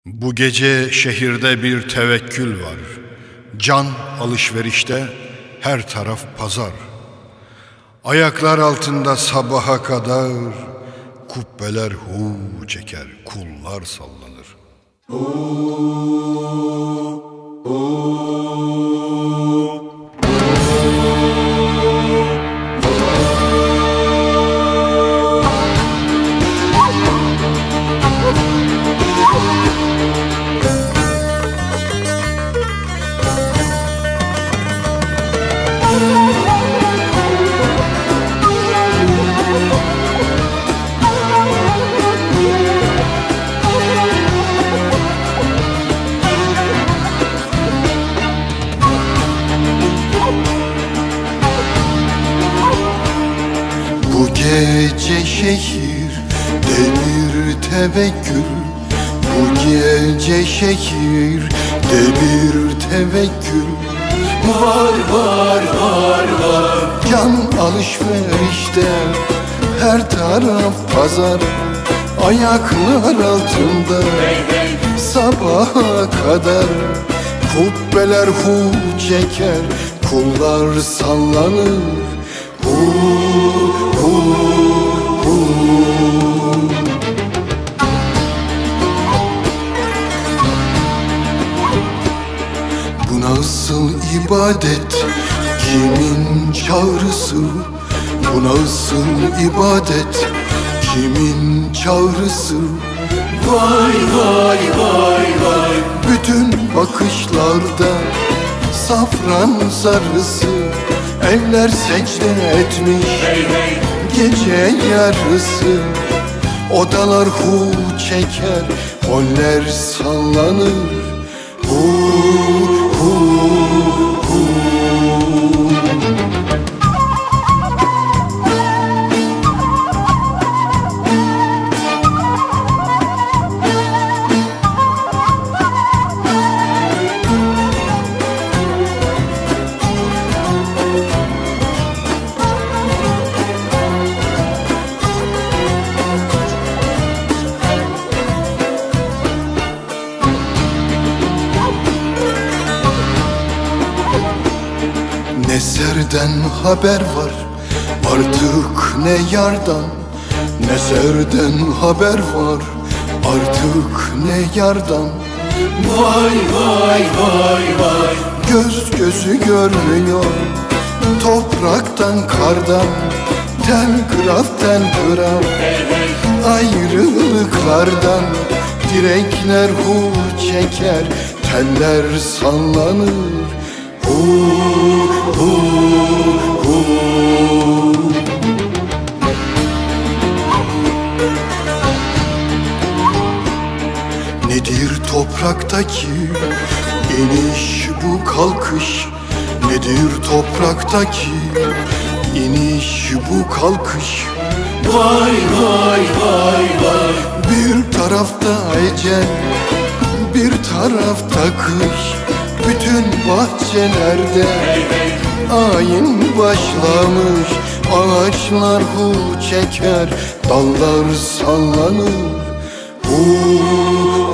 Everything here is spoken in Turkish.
Bu gece şehirde bir tevekkül var. Can alışverişte, her taraf pazar. Ayaklar altında sabaha kadar kubbeler hu çeker, kullar sallanır. Bu gece şehirde bir tevekkül, bu gece şehirde bir tevekkül. Var var var var, can alışverişte, her taraf pazar. Ayaklar altında sabaha kadar kubbeler hu çeker, kullar sallanır. Bu nasıl ibadet, kimin çağrısı? Bu nasıl ibadet, kimin çağrısı? Vay vay vay vay, bütün bakışlarda safran sarısı. Eller secde etmiş gece yarısı. Odalar hu çeker, holler sallanır. Ne serden haber var, artık ne yardan. Ne serden haber var, artık ne yardan. Vay vay vay vay, göz gözü görmüyor, topraktan kardan. Telgraf telgraf, ayrılıklardan. Direkler hu çeker, teller sallanır. Nedir topraktaki iniş bu kalkış? Nedir topraktaki iniş bu kalkış? Vay vay vay vay, bir tarafta ecel, bir tarafta kış. Bütün bahçelerde ayin başlamış. Ağaçlar hu çeker, dallar sallanır.